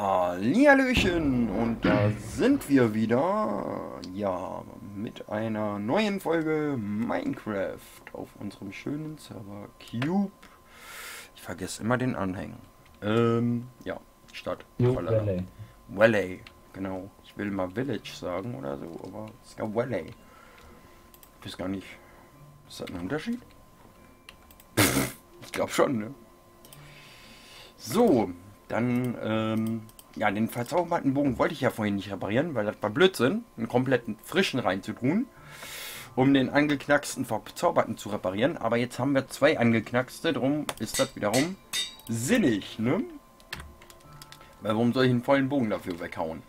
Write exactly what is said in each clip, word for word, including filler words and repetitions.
Hallihallöchen, und da sind wir wieder, ja, mit einer neuen Folge Minecraft auf unserem schönen Server Cube. Ich vergesse immer den Anhängen. Ähm, ja, Stadt. Cube Valley. Valley, genau. Ich will mal Village sagen oder so, aber es ist ja Valley. Ich weiß gar nicht, ist das ein Unterschied? Ich glaube schon, ne? So, dann, ähm, ja, den verzauberten Bogen wollte ich ja vorhin nicht reparieren, weil das war Blödsinn, einen kompletten frischen reinzutun, um den angeknacksten verzauberten zu reparieren. Aber jetzt haben wir zwei angeknackste, darum ist das wiederum sinnig, ne? Weil warum soll ich einen vollen Bogen dafür weghauen?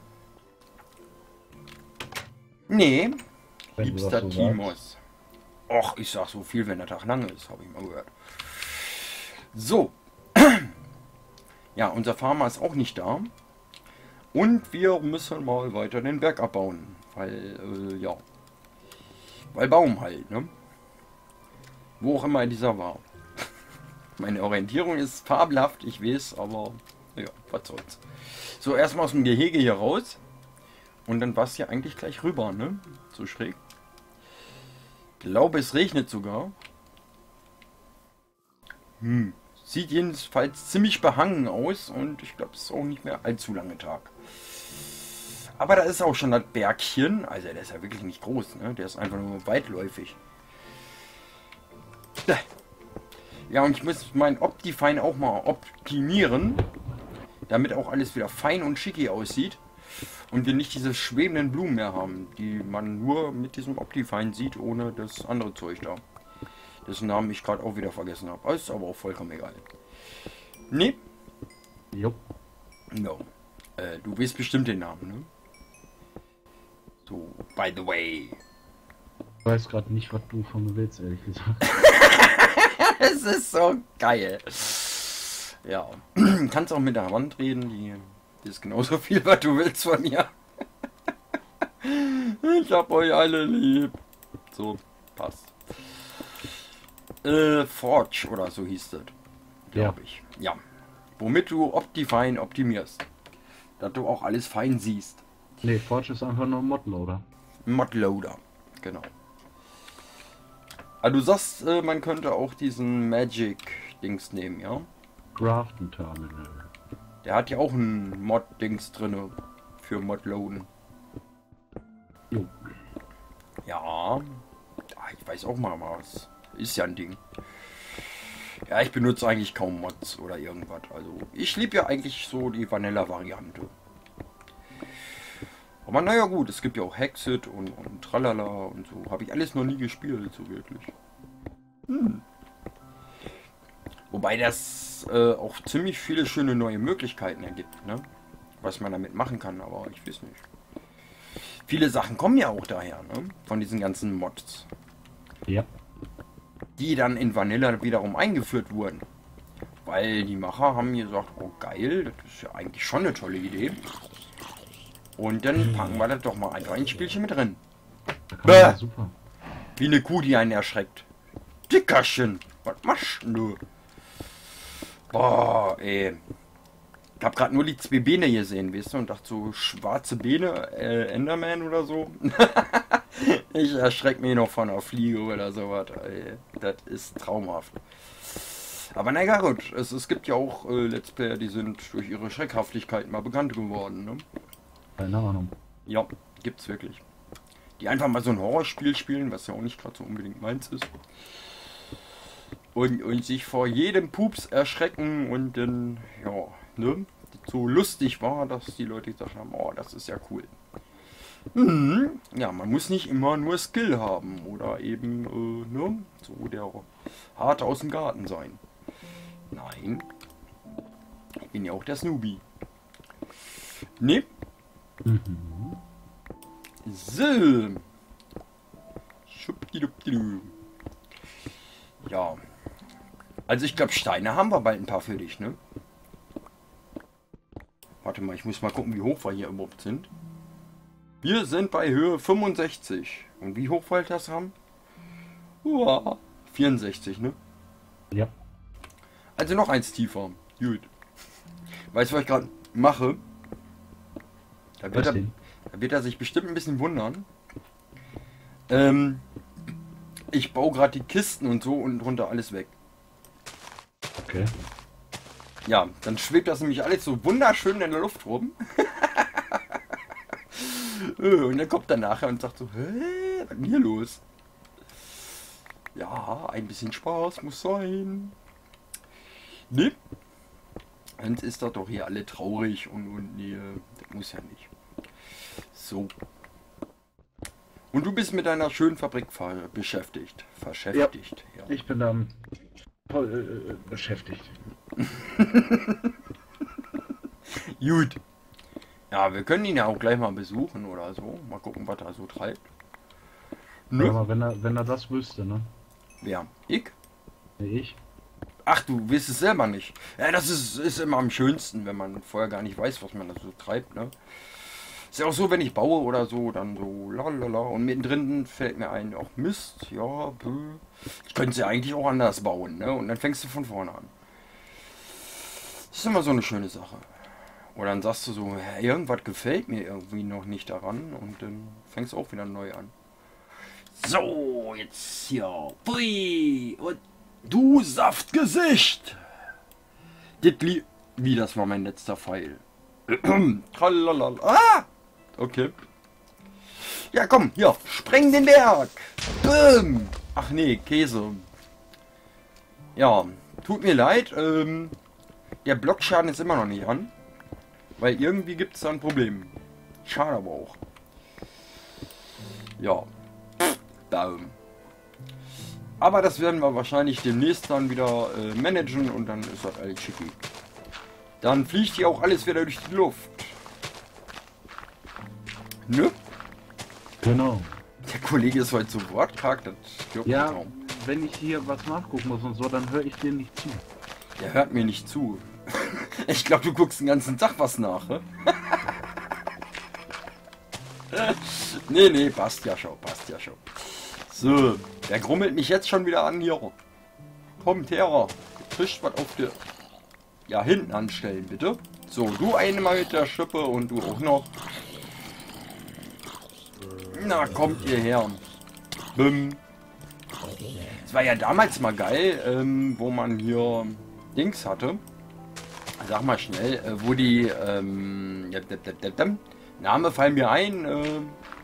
Nee, Wenn du liebster das so Timos. Och, ich sag so viel, wenn der Tag lang ist, habe ich mal gehört. So. Ja, unser Farmer ist auch nicht da. Und wir müssen mal weiter den Berg abbauen. Weil, äh, ja. Weil Baum halt, ne? Wo auch immer dieser war. Meine Orientierung ist fabelhaft, ich weiß, aber ja, was soll's. So, erstmal aus dem Gehege hier raus. Und dann war es ja eigentlich gleich rüber, ne? So schräg. Glaube, es regnet sogar. Hm. Sieht jedenfalls ziemlich behangen aus und ich glaube, es ist auch nicht mehr allzu lange Tag. Aber da ist auch schon das Bergchen. Also der ist ja wirklich nicht groß, ne? Der ist einfach nur weitläufig. Ja, und ich muss mein Optifine auch mal optimieren, damit auch alles wieder fein und schicki aussieht. Und wir nicht diese schwebenden Blumen mehr haben, die man nur mit diesem Optifine sieht, ohne das andere Zeug da. Dessen Namen ich gerade auch wieder vergessen habe. Ist aber auch vollkommen egal. Nee. Jupp. No. Äh, du weißt bestimmt den Namen, ne? So, by the way. Ich weiß gerade nicht, was du von mir willst, ehrlich gesagt. Es ist so geil. Ja. Kannst auch mit der Wand reden, die, die ist genauso viel, was du willst von mir. Ich hab euch alle lieb. So, passt. Äh, Forge oder so hieß das, glaube Ja. ich. Ja. Womit du Optifine optimierst. Dass du auch alles fein siehst. Nee, Forge ist einfach nur ein Modloader. Modloader, genau. Aber du sagst, äh, man könnte auch diesen Magic-Dings nehmen, ja? Craften Terminal. Der hat ja auch ein Mod-Dings drin für Modloaden. Jo. Ja. Ah, ich weiß auch mal was. Ist ja ein Ding. Ja, ich benutze eigentlich kaum Mods oder irgendwas. Also, ich liebe ja eigentlich so die Vanilla-Variante. Aber naja gut, es gibt ja auch Hexit und, und Tralala und so. Habe ich alles noch nie gespielt, so wirklich. Hm. Wobei das äh, auch ziemlich viele schöne neue Möglichkeiten ergibt, ne? Was man damit machen kann, aber ich weiß nicht. Viele Sachen kommen ja auch daher, ne? Von diesen ganzen Mods. Ja. Die dann in Vanilla wiederum eingeführt wurden. Weil die Macher haben gesagt, oh geil, das ist ja eigentlich schon eine tolle Idee. Und dann packen wir das doch mal einfach ein Spielchen mit drin. Da kann man ja super. Wie eine Kuh, die einen erschreckt. Dickerchen, was machst du? Boah, ey. Ich hab gerade nur die zwei Beine gesehen, weißt du, und dachte so, schwarze Beine, äh, Enderman oder so. Ich erschreck mich noch von einer Fliege oder sowas. Ey. Das ist traumhaft. Aber naja gut, es, es gibt ja auch äh, Let's Player, die sind durch ihre Schreckhaftigkeit mal bekannt geworden, ne? Keine Ahnung. Ja, gibt's wirklich. Die einfach mal so ein Horrorspiel spielen, was ja auch nicht gerade so unbedingt meins ist. Und, und sich vor jedem Pups erschrecken und dann, ja, ne? So lustig war, dass die Leute gesagt haben, oh, das ist ja cool. Mhm. Ja, man muss nicht immer nur Skill haben oder eben, äh, ne? So der Harte aus dem Garten sein. Nein. Ich bin ja auch der Snoopy. Ne? Mhm. So. Schubdidubidu. Ja. Also ich glaube, Steine haben wir bald ein paar für dich, ne? Warte mal, ich muss mal gucken, wie hoch wir hier überhaupt sind. Wir sind bei Höhe fünfundsechzig. Und wie hoch wollt ihr das haben? Uah, vierundsechzig, ne? Ja. Also noch eins tiefer. Gut. Weißt du, was ich gerade mache, da wird, Was er, denn? da wird er sich bestimmt ein bisschen wundern. Ähm, ich baue gerade die Kisten und so und drunter alles weg. Okay. Ja, dann schwebt das nämlich alles so wunderschön in der Luft rum. Und dann kommt er nachher und sagt so, hä, was ist denn hier los? Ja, ein bisschen Spaß muss sein. Ne? Sonst ist das doch hier alle traurig und, und nee, das muss ja nicht. So. Und du bist mit deiner schönen Fabrik ver- beschäftigt. Verschäftigt, ja. Ich bin da voll äh, beschäftigt. Gut. Ja, wir können ihn ja auch gleich mal besuchen oder so. Mal gucken, was er so treibt. Nö. Aber wenn er, wenn er das wüsste, ne? Wer? Ich? Nee, ich. Ach, du weißt es selber nicht. Ja, das ist, ist immer am schönsten, wenn man vorher gar nicht weiß, was man da so treibt, ne? Ist ja auch so, wenn ich baue oder so, dann so lalala. Und mittendrin fällt mir ein, auch Mist, ja, bö. Ich könnte sie eigentlich auch anders bauen, ne? Und dann fängst du von vorne an. Das ist immer so eine schöne Sache. Oder dann sagst du so, ja, irgendwas gefällt mir irgendwie noch nicht daran und dann fängst du auch wieder neu an. So, jetzt hier. Pui. Und du Saftgesicht. Das li Wie, das war mein letzter Pfeil. Tralalala. Ah! Okay. Ja, komm, hier. Spreng den Berg. Bäm. Ach nee, Käse. Ja, tut mir leid. Ähm, der Blockschaden ist immer noch nicht an. Weil irgendwie gibt es da ein Problem. Schade aber auch. Ja. Baum. Aber das werden wir wahrscheinlich demnächst dann wieder äh, managen und dann ist das alles schicki. Dann fliegt hier auch alles wieder durch die Luft. Ne? Genau. Der Kollege ist heute so wortkarg, das stirbt Ja, kaum. wenn ich hier was nachgucken muss und so, dann höre ich dir nicht zu. Der hört mir nicht zu. Ich glaube, du guckst den ganzen Tag was nach, ne? Nee, nee, passt ja schon, passt ja schon. So, der grummelt mich jetzt schon wieder an hier. Kommt her, kriegst was auf der... Ja, hinten anstellen, bitte. So, du einmal mit der Schippe und du auch noch. Na, kommt ihr her. Bim. Es war ja damals mal geil, ähm, wo man hier Dings hatte. Sag mal schnell, äh, wo die ähm, ja, da, da, da, Name fallen mir ein, äh,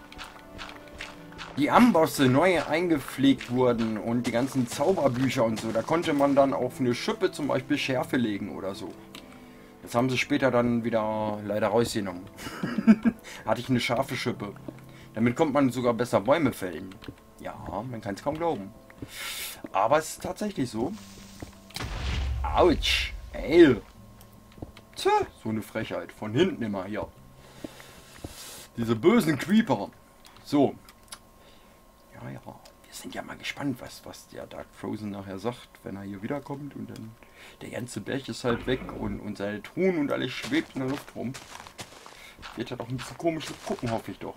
die Ambosse neu eingepflegt wurden und die ganzen Zauberbücher und so. Da konnte man dann auf eine Schippe zum Beispiel Schärfe legen oder so. Das haben sie später dann wieder leider rausgenommen. Hatte ich eine scharfe Schippe. Damit konnte man sogar besser Bäume fällen. Ja, man kann es kaum glauben. Aber es ist tatsächlich so. Autsch. Ey. Tja, so eine Frechheit. Von hinten immer hier. Diese bösen Creeper. So. Ja, ja. Wir sind ja mal gespannt, was, was der Dark Frozen nachher sagt, wenn er hier wiederkommt. Und dann der ganze Berg ist halt weg und, und seine Truhen und alles schwebt in der Luft rum. Wird ja doch ein bisschen komisch gucken, hoffe ich doch.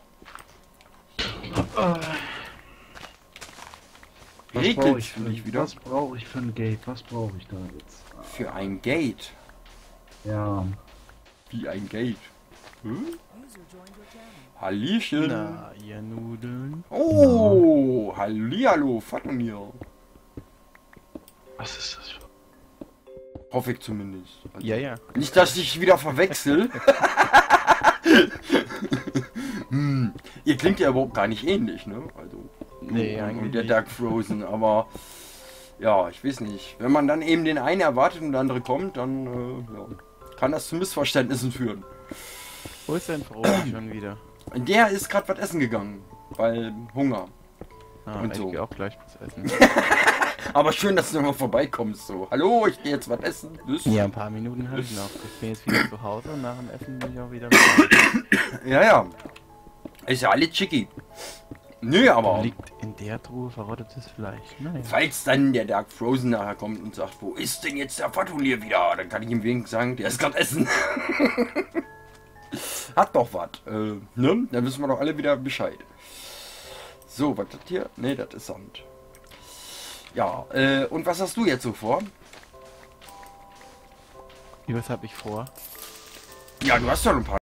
Was Regnet brauche ich, für- nicht wieder? was brauche ich für ein Gate? Was brauche ich da jetzt? Für ein Gate. Ja, Wie ein Gate. Hm? Hallöchen. Na, ihr Nudeln. Oh, hallihallo, Fatumir. was ist das für... Hoffe ich zumindest. Also Ja, ja. nicht, dass ich wieder verwechsel. Hm, ihr klingt ja überhaupt gar nicht ähnlich, ne? Also, Nee, und, eigentlich und der nicht. Dark Frozen, aber ja, ich weiß nicht. Wenn man dann eben den einen erwartet und der andere kommt, dann äh, ja, kann das zu Missverständnissen führen. Wo ist denn Frozen schon wieder? Und der ist gerade was essen gegangen, weil Hunger. Ah, Und ich so. gehe auch gleich was essen. Aber schön, dass du mal vorbeikommst. So, hallo, ich gehe jetzt was essen. Tschüss. Ja, ein paar Minuten habe ich noch. Ich bin jetzt wieder zu Hause und nach dem Essen bin ich auch wieder weg. Ja, ja. Ist ja alles chicky. Nö, aber Liegt in der Truhe verrottetes Fleisch. Naja. falls dann der Dark Frozen nachher kommt und sagt, wo ist denn jetzt der Fatonier wieder? Dann kann ich ihm wenigstens sagen, der ist gerade essen. Hat doch was. Äh, ne? Dann wissen wir doch alle wieder Bescheid. So, was ist das hier? Ne, das ist Sand. Ja, äh, und was hast du jetzt so vor? Wie, was habe ich vor? Ja, du hast doch ein paar